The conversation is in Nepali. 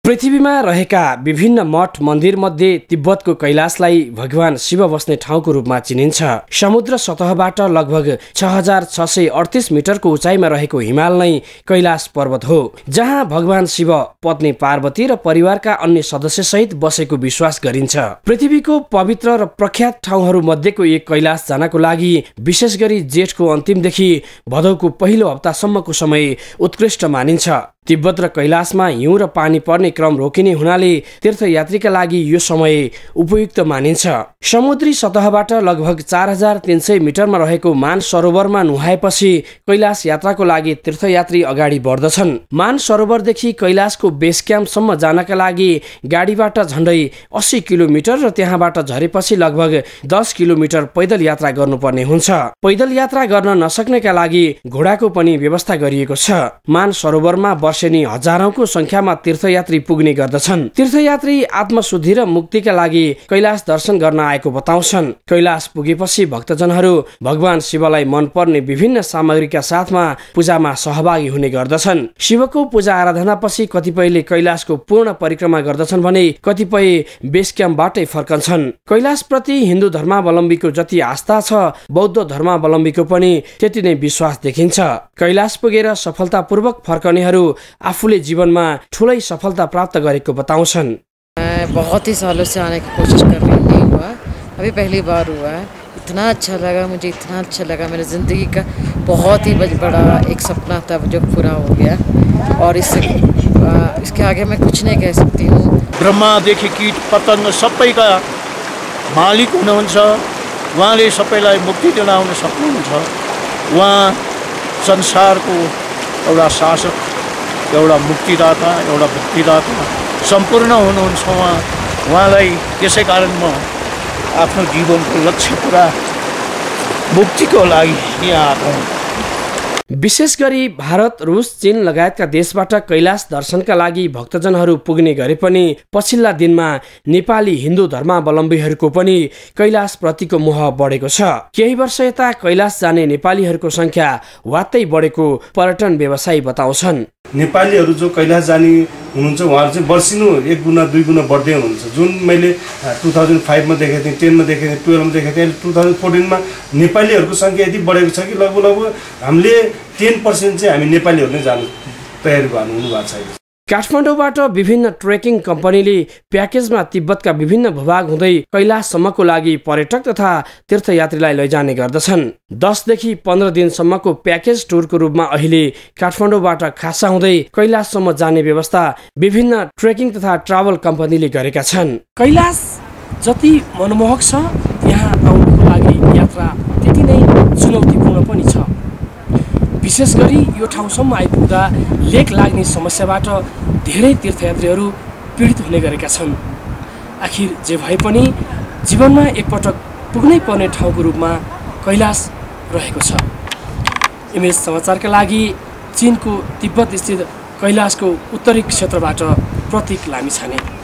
पृथ्वीमा रहेका विभिन्न मठ मन्दिर मध्ये तिब्बतको कैलाशलाई भगवान शिव बस्ने ठाउँको रूपमा चिनिन्छ। समुद्र सतहबाट लगभग 6638 मिटरको उचाइमा रहेको हिमाल नै कैलाश पर्वत हो, जहाँ भगवान शिव पत्नी पार्वती र परिवारका अन्य सदस्यसहित बसेको विश्वास गरिन्छ। पृथ्वीको पवित्र र प्रख्यात ठाउँहरू मध्येको एक कैलाश जानको लागि विशेष गरी जेठको अन्तिमदेखि भदौको पहिलो हप्तासम्मको समय उत्कृष्ट मानिन्छ। तिब्बत र कैलाशमा हिउँ र पानी पर्ने क्रम रोकिने हुनाले तीर्थयात्रीका लागि यो समय उपयुक्त मानिन्छ। समुद्री सतहबाट लगभग 4300 मिटरमा रहेको मान सरोवरमा नुहाएपछि कैलाश यात्राको लागि तीर्थयात्री अगाडि बढ्दछन्। मान सरोवरदेखि कैलाशको बेस क्याम्पसम्म जानका लागि गाडीबाट झण्डै 80 किलोमिटर र त्यहाँबाट झरेपछि लगभग 10 किलोमिटर पैदल यात्रा गर्नुपर्ने हुन्छ। पैदल यात्रा गर्न नसक्नेका लागि घोडाको पनि व्यवस्था गरिएको छ। मान सरोवरमा वर्षेनी हजारौंको संख्यामा तीर्थयात्री पुग्ने गर्दछन्। तीर्थयात्री आत्मशुद्धि र मुक्तिका लागि कैलाश दर्शन गर्न आएको बताउँछन्। कैलाश पुगेपछि भक्तजनहरू भगवान शिवलाई मनपर्ने विभिन्न सामग्रीका साथमा पूजामा सहभागी हुने गर्दछन्। शिवको पूजा आराधनापछि कतिपयले कैलाशको पूर्ण परिक्रमा गर्दछन् भने कतिपय बेस क्याम्पबाटै फर्कन्छन्। कैलाश प्रति हिन्दू धर्मावलम्बीको जति आस्था छ, बौद्ध धर्मावलम्बीको पनि त्यति नै विश्वास देखिन्छ। कैलाश पुगेर सफलतापूर्वक फर्कनेहरू आफूले जीवनमा ठुलै सफलता प्राप्त गरेको बताउँछन्। बहुत ही सालों से आने की कोशिश कर रही हूँ, नहीं हुआ, अभी पहली बार हुआ है। इतना अच्छा लगा मुझे, इतना अच्छा लगा। मेरी ज़िंदगी का बहुत ही बड़ा एक सपना था जो पूरा हो गया, और इसके आगे मैं कुछ नहीं कह सकती हूँ। ब्रह्मादेखि कीट पतंग सबैका मालिक हुनुहुन्छ। उहाँले सबैलाई मुक्ति दिलाउन सक्नुहुन्छ। उहाँ संसारको एउटा शासक, एउटा मुक्तिदाता, एउटा भक्तिदाता सम्पूर्ण हुनुहुन्छ। उहाँलाई त्यसै कारण म आफ्नो जीवनको लक्ष्य पुरा मुक्तिको लागि यहाँ आएको हुँ। विशेष गरी भारत, रुस, चीन लगायतका देशबाट कैलाश दर्शनका लागि भक्तजनहरू पुग्ने गरे पनि पछिल्ला दिनमा नेपाली हिन्दू धर्मावलम्बीहरूको पनि कैलाश प्रतिको मोह बढेको छ। केही वर्ष यता कैलाश जाने नेपालीहरूको संख्या वात्तै बढेको पर्यटन व्यवसायी बताउँछन्। नेपालीहरू जो कैलाश जाने हुनुहुन्छ उहाँहरू चाहिँ वर्षिनु 1 गुणा 2 गुणा बढ्दै हुनुहुन्छ। जुन मैले 2005 मा देखेको थिएँ, 10 मा देखेको थिएँ, 12 मा देखेको थिएँ, 2014 मा नेपालीहरूको संख्या यति बढेको छ कि लगभग हामीले 10% चाहिँ हामी नेपालीहरू नै जानु तयारी हुनुभएको छ। काठमाडौँबाट विभिन्न ट्रेकिङ कम्पनीले प्याकेजमा तिब्बतका विभिन्न भूभाग हुँदै कैलाशसम्मको लागि पर्यटक तथा तीर्थयात्रीलाई लैजाने गर्दछन्। 10 देखि 15 दिनसम्मको प्याकेज टुरको रूपमा अहिले काठमाडौँबाट खासा हुँदै कैलाशसम्म जाने व्यवस्था विभिन्न ट्रेकिङ तथा ट्राभल कम्पनीले गरेका छन्। कैलाश जति मनमोहक छ, यहाँ आउनको लागि यात्रा त्यति नै चुनौतीपूर्ण पनि छ। विशेष गरी यो ठाउँसम्म आइपुग्दा लेक लाग्ने समस्याबाट धेरै तीर्थयात्रीहरू पीडित हुने गरेका छन्। आखिर जे भए पनि जीवनमा एकपटक पुग्नै पर्ने ठाउँको रूपमा कैलाश रहेको छ। इमेज समाचारका लागि चीनको तिब्बत स्थित कैलाशको उत्तरी क्षेत्रबाट प्रतीक लामिछाने।